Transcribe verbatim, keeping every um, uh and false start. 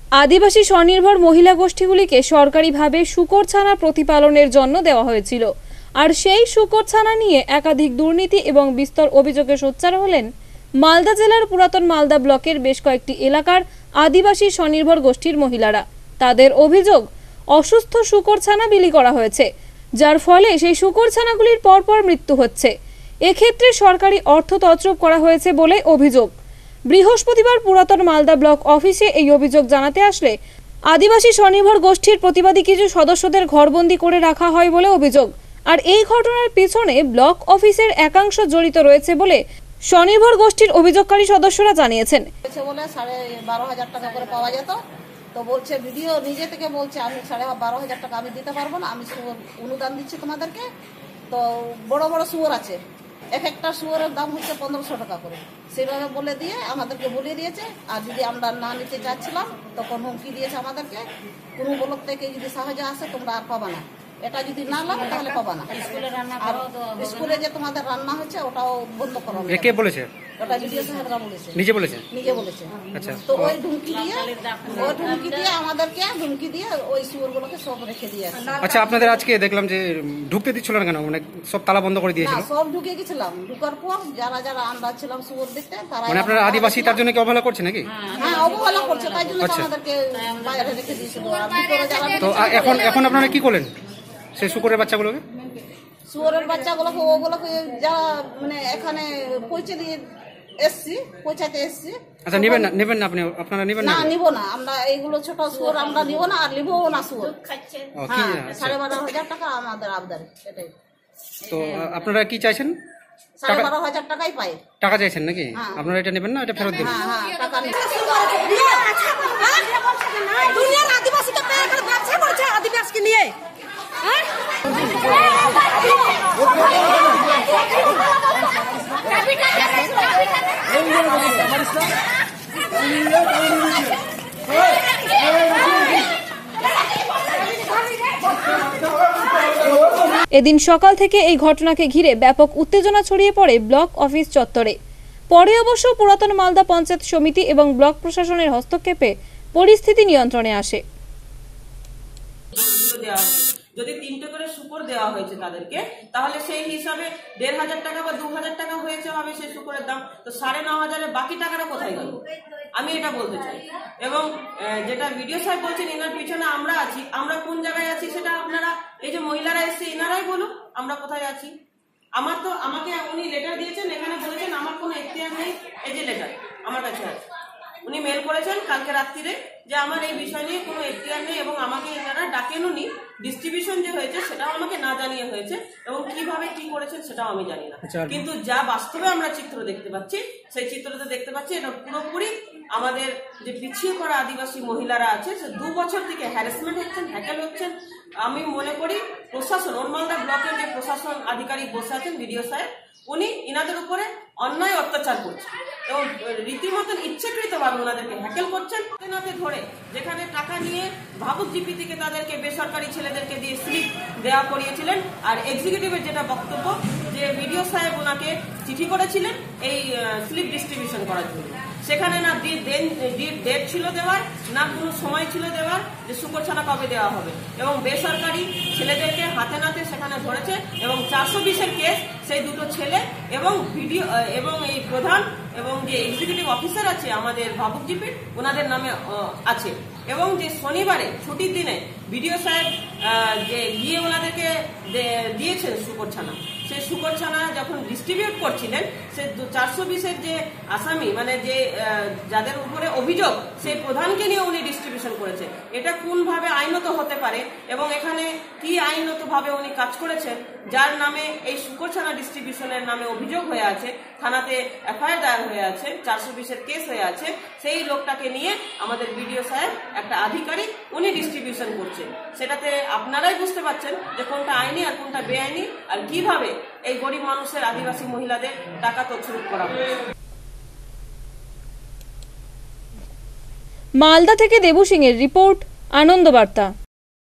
আদিবাসী স্বনির্ভর মহিলা গোষ্ঠীগুলিকে সরকারিভাবে শূকর ছানা প্রতিপালনের জন্য দেওয়া হয়েছিল। আর সেই শূকর ছানা নিয়ে একাধিক দুর্নীতি এবং বিস্তর অভিযোগে সোচ্চার হলেন মালদা জেলার পুরাতন মালদা ব্লকের বেশ কয়েকটি এলাকার আদিবাসী স্বনির্ভর গোষ্ঠীর মহিলারা। তাদের অভিযোগ, অসুস্থ শূকর ছানা বিলি করা হয়েছে, যার ফলে সেই শূকর ছানাগুলির পরপর মৃত্যু হচ্ছে। এক্ষেত্রে সরকারি অর্থ তছরূপ করা হয়েছে বলে অভিযোগ। বৃহস্পতিবার পুরাতন মালদা ব্লক অফিসে এই অভিযোগ জানাতে আসলে আদিবাসী স্বনির্ভর গোষ্ঠীর প্রতিবাদী কিছু সদস্যদের ঘরবন্দি করে রাখা হয় বলে অভিযোগ। আর এই ঘটনার পিছনে ব্লক অফিসের একাংশ জড়িত রয়েছে বলে স্বনির্ভর গোষ্ঠীর অভিযোগকারী সদস্যরা জানিয়েছেন। বলে সাড়ে বারো হাজার টাকা করে পাওয়া যেত, তো বলছে ভিডিও নিজে থেকে বলছে আমি সাড়ে বারো হাজার টাকা আমি দিতে পারবো না, আমি শুয়োর অনুদান দিচ্ছি তোমাদেরকে। তো বড় বড় শুয়োর আছে, এক একটা শুয়োরের দাম হচ্ছে পনেরোশো টাকা করে, সেভাবে বলে দিয়ে আমাদেরকে বলে দিয়েছে। আর যদি আমরা না নিতে চাচ্ছিলাম তখন হুমকি দিয়েছে আমাদেরকে, কোনো ব্লক থেকে যদি সাহায্য আসে তোমরা আর পাবা না, এটা যদি না লাগে তাহলে পাবা না। আর স্কুলে যে তোমাদের রান্না হচ্ছে ওটাও বন্ধ করো। কে বলেছে? ওটা ভিডিও সাহেবরা বলেছে, নিজে বলেছে নিজে বলেছে। আচ্ছা, তো ওই ধুমকি দিয়ে ওই ধুমকি দিয়ে আমাদেরকে ধুমকি দিয়ে ওই শুয়োরগুলোকে সব রেখে দিয়ে আসে। আচ্ছা, আপনাদের আজকে দেখলাম যে ঢুকতে দিচ্ছিল না কেন? মানে সব তালা বন্ধ করে দিয়েছিল? সব ঢুকে গেছিলাম, ঢুকার পর যারা যারা আমরা ছিলাম শুয়োর দেখতে তারা, মানে আপনারা আদিবাসী তার জন্য কি অবহেলা করছে নাকি? হ্যাঁ, অবহেলা করছে, তাই জন্য আমাদেরকে বাইরে রেখে দিয়েছিল। তো এখন এখন আপনারা কি করলেন সেই শুকরের বাচ্চাগুলোকে? শুয়োরের বাচ্চাগুলোকে ওগুলোকে যারা মানে এখানে পৌঁছে দিয়ে এসছি, পৌঁছাতে এসছি। আচ্ছা, নেবেন না নেবেন না আপনি? আপনারা নেবেন না? না, নিব না আমরা, এইগুলো ছোট শুয়োর আমরা নিব না, আর নিবও না শুয়োর। সাড়ে বারো হাজার টাকা আমাদের আবদার, এটাই। তো আপনারা কি চাইছেন? সাড়ে বারো হাজার টাকাই পাই। টাকা চাইছেন নাকি? আপনারা এটা নেবেন না, এটা ফেরত দেবেন? হ্যাঁ হ্যাঁ, টাকা আদিবাসীকে ব্যবসা করছে, আদিবাসীকে নিয়ে এদিন সকাল থেকে এই ঘটনাকে ঘিরে ব্যাপক উত্তেজনা ছড়িয়ে পড়ে ব্লক অফিস চত্বরে। পরে অবশ্য পুরাতন মালদা পঞ্চায়েত সমিতি এবং ব্লক প্রশাসনের হস্তক্ষেপে পরিস্থিতি নিয়ন্ত্রণে আসে। যদি তিনটে করে শুকর দেওয়া হয়েছে তাদেরকে, তাহলে সেই হিসাবে দেড় হাজার টাকা বা দু হাজার টাকা হয়েছে হবে সেই শুকরের দাম। তো সাড়ে ন হাজারের বাকি টাকাটা কোথায় গেল, আমি এটা বলতে চাই। এবং যেটা ভিডিও সাহেব বলছেন এনার পিছনে আমরা আছি, আমরা কোন জায়গায় আছি সেটা আপনারা, এই যে মহিলারা এসছে এনারাই বলুন আমরা কোথায় আছি। আমার তো, আমাকে উনি লেটার দিয়েছেন, এখানে বলেছেন আমার কোনো এখতিয়ার নেই, এই যে লেটার আমার কাছে আছে, উনি মেল করেছেন কালকে রাত্রিরে যে আমার এই বিষয় নিয়ে কোনো এখতিয়ার নেই, এবং আমাকে এনারা ডাকেনও নি। ডিস্ট্রিবিউশন যে হয়েছে সেটাও আমাকে না জানিয়ে হয়েছে, এবং কিভাবে কি করেছেন সেটাও আমি জানি না। কিন্তু যা বাস্তবে আমরা চিত্র দেখতে পাচ্ছি, সেই চিত্রতে দেখতে পাচ্ছি এটা পুরোপুরি আমাদের যে পিছিয়ে পড়া আদিবাসী মহিলারা আছে, সে দু বছর থেকে হ্যারাসমেন্ট হচ্ছেন, হ্যাকেল হচ্ছেন। আমি মনে করি প্রশাসন, ওরমালদা ব্লকের যে প্রশাসন আধিকারিক বসে আছেন বিডিও সাহেব, উনি ইনাদের উপরে অন্যায় অত্যাচার করছেন এবং রীতিমতন ইচ্ছাকৃতভাবে ওনাদেরকে হ্যাকেল করছেন। হাতে ধরে যেখানে টাকা নিয়ে ভাবুক জিপি থেকে তাদেরকে বেসরকারি ছেলেদেরকে দিয়ে স্লিপ দেওয়া করিয়েছিলেন। আর এক্সিকিউটিভের যেটা বক্তব্য যে বিডিও সাহেব ওনাকে চিঠি করেছিলেন এই স্লিপ ডিস্ট্রিবিউশন করার জন্য, সেখানে না ডেট ছিল দেওয়ার, না কোনো সময় ছিল দেওয়ার যে শুকর ছানা কবে দেওয়া হবে, এবং বেসরকারি ছেলেদেরকে হাতে নাতে সেখানে ধরেছে। এবং চারশো বিশের কেস সেই দুটো ছেলে এবং ভিডিও এবং এই প্রধান এবং যে এক্সিকিউটিভ অফিসার আছে আমাদের ভাবুক জিপির, ওনাদের নামে আছে। এবং যে শনিবারে ছুটির দিনে বিডিও সাহেব যে গিয়ে ওনাদেরকে দিয়েছেন শুকর ছানা, সেই শুকর ছানা যখন ডিস্ট্রিবিউট করছিলেন, সে চারশো বিশের যে আসামি মানে যে যাদের উপরে অভিযোগ, সেই প্রধানকে নিয়ে উনি ডিস্ট্রিবিউশন করেছে। এটা কোনভাবে আইনত হতে পারে এবং এখানে কি আইনত ভাবে উনি কাজ করেছেন, যার নামে এই শুকর ছানা ডিস্ট্রিবিউশনের নামে অভিযোগ হয়ে আছে, থানাতে এফআইআর দায়ের হয়ে আছে, চারশো বিশের কেস হয়ে আছে, সেই লোকটাকে নিয়ে আমাদের বিডিও সাহেব একটা আধিকারিক উনি ডিস্ট্রিবিউশন করছেন। সেটাতে আপনারাই বুঝতে পারছেন যে কোনটা আইনি আর কোনটা বেআইনি, আর কিভাবে এই গরিব মানুষের আদিবাসী মহিলাদের টাকা তছরূপ করা হচ্ছে। মালদা থেকে দেবু সিং এর রিপোর্ট, আনন্দ বার্তা।